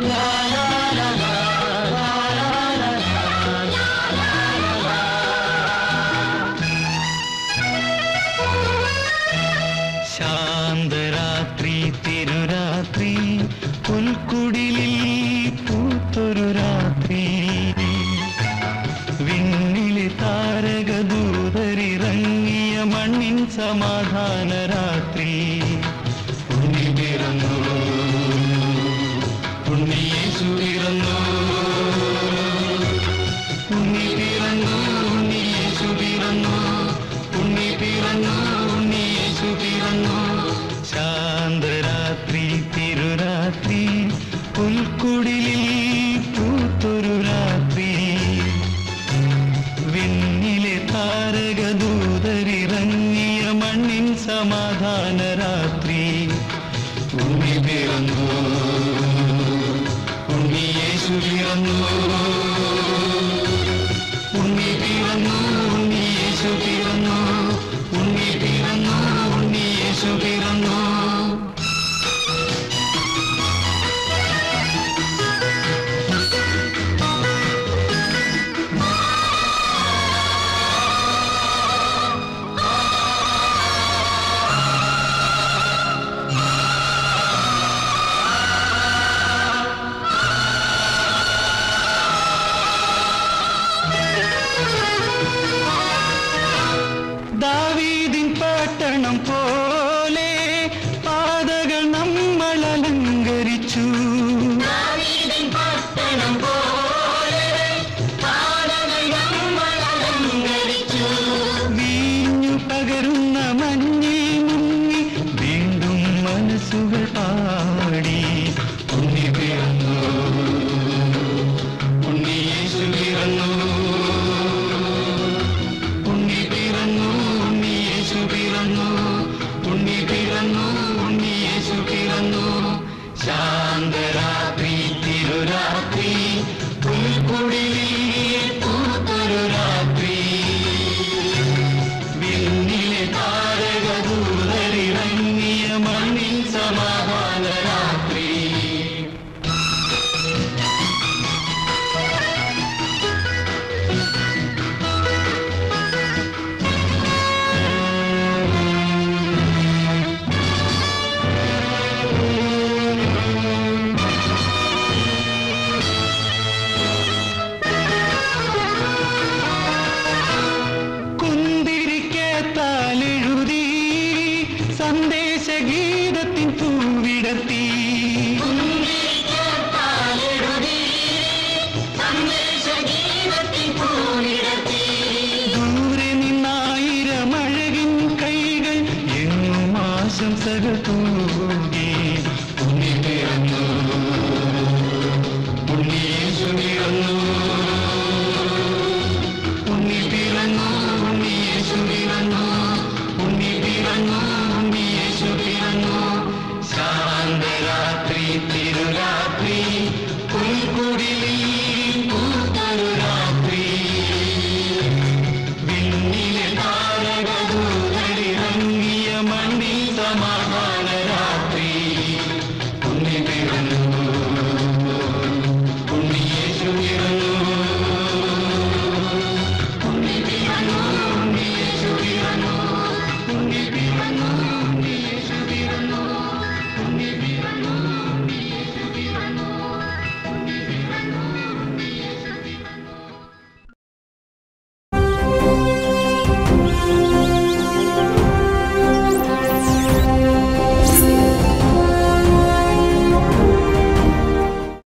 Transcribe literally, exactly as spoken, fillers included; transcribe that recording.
ശാന്തരാത്രി തിരുരാത്രി പുൽക്കുടിലിൽ പൂത്തൊരു രാത്രി വിണ്ണിലെ താരകദൂതരിറങ്ങിയ മണ്ണിൻ സമാധാന രാത്രി ഉണ്ണി പിറന്നു ഉണ്ണിയേശു പിറന്നു ഉണ്ണി പിറന്നു ഉണ്ണിയേശു പിറന്നു ഉണ്ണി പിറന്നു ഉണ്ണിയേശു പിറന്നു ശാന്തരാത്രി തിരുരാത്രി പുൽക്കുടിലിൽ പൂത്തൊരു രാത്രി വിണ്ണിലെ താരകദൂതരിറങ്ങിയ മണ്ണിൻ സമാധാന രാത്രി ഉണ്ണി പിറന്നു ഉണ്ണിയേശു പിറന്നു ഉണ്ണി പിറന്നു ഉണ്ണിയേശു പിറന്നു ഉണ്ണി പിറന്നു ഉണ്ണിയേശു പിറന്നു ദാവീദിൻ പട്ടണം പോലെ പാതകൾ നമ്മൾ അലങ്കരിച്ചു ദാവീദിൻ പട്ടണം പോലെ പാതകൾ നമ്മൾ അലങ്കരിച്ചു വീഞ്ഞു പകരുന്ന മഞ്ഞിൽ മുങ്ങി വീണ്ടും മനസ്സുകൾ പാടി ഉണ്ണി പിറന്നു ഉണ്ണിയേശു പിറന്നു ഉണ്ണി പിറന്നു ഉണ്ണിയേശു പിറന്നു ഉണ്ണി പിറന്നു ഉണ്ണിയേശു പിറന്നു ശാന്തരാത്രി തിരുരാത്രി പുൽക്കുടിലിൽ പൂത്തൊരു രാത്രി വിണ്ണിലെ താരകദൂതരിറങ്ങിയ മണ്ണിൻ സമാധാന രാത്രി കുന്തിരിക്കത്താലെഴുതി സന്ദേശഗീതത്തിൻ പൂവിടത്തി ദൂരെ നിന്നായിരം അഴകിൻ കൈകൾ എങ്ങും ആശംസകൾ തൂകി ഉണ്ണി പിറന്നു ഉണ്ണിയേശു പിറന്നു ഉണ്ണി പിറന്നു ഉണ്ണിയേശു പിറന്നു ഉണ്ണി പിറന്നു ഉണ്ണിയേശു പിറന്നു ശാന്തരാത്രി തിരുരാത്രി